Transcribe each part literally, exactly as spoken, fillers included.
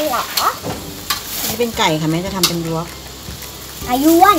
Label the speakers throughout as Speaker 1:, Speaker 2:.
Speaker 1: เหรอ
Speaker 2: นี่เป็นไก่ค่ะแม่จะทำเป็นยวก
Speaker 1: อายุวัน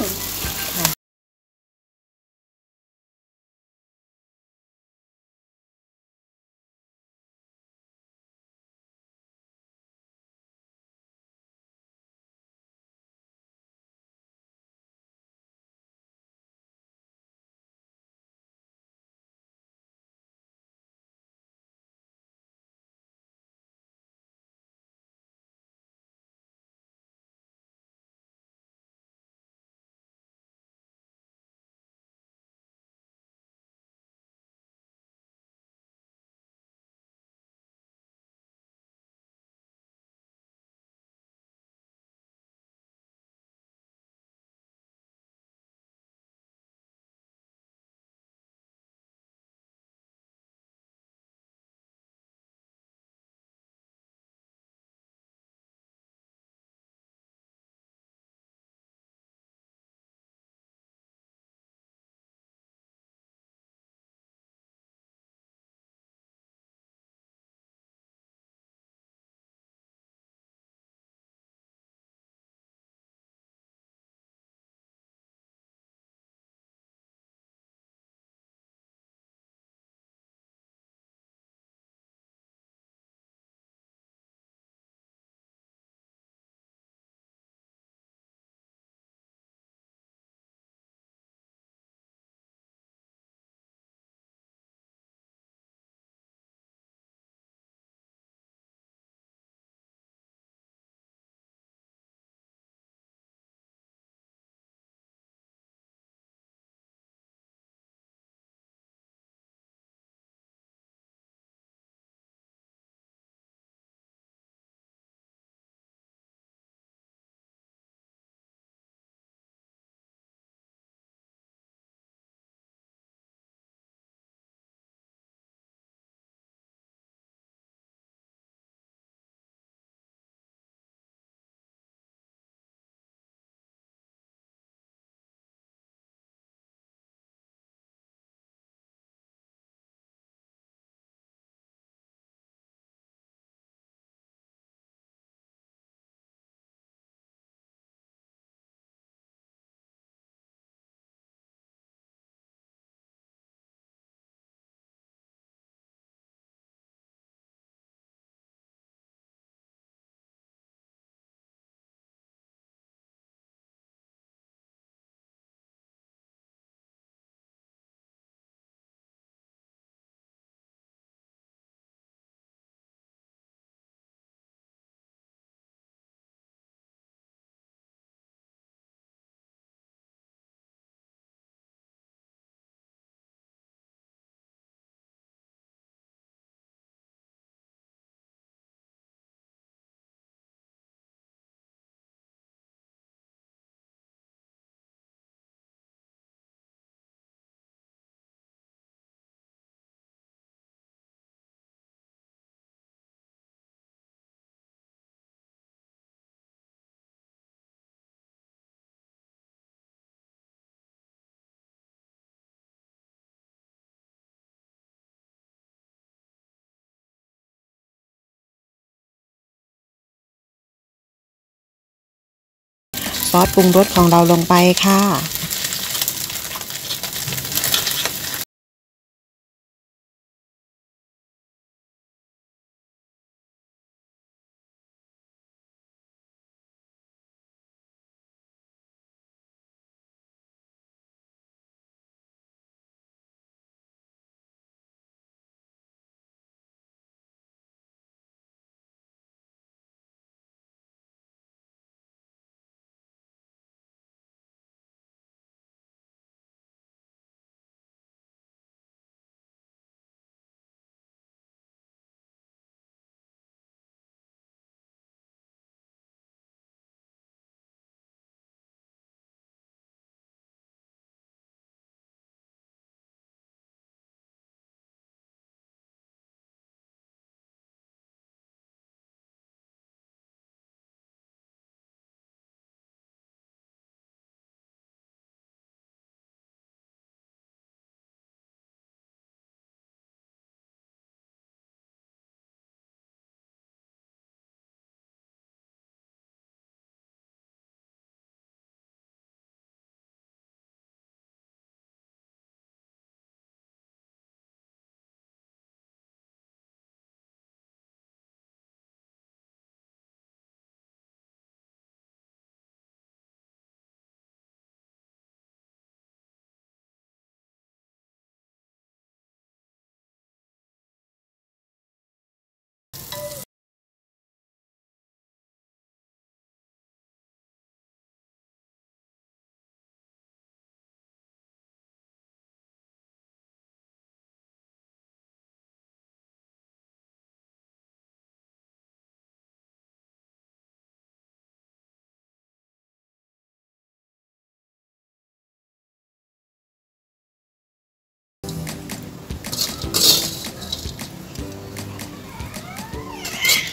Speaker 2: ซอสปรุงรสของเราลงไปค่ะ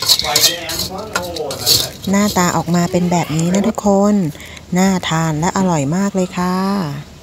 Speaker 2: หน้าตาออกมาเป็นแบบนี้นะทุกคนน่าทานและอร่อยมากเลยค่ะ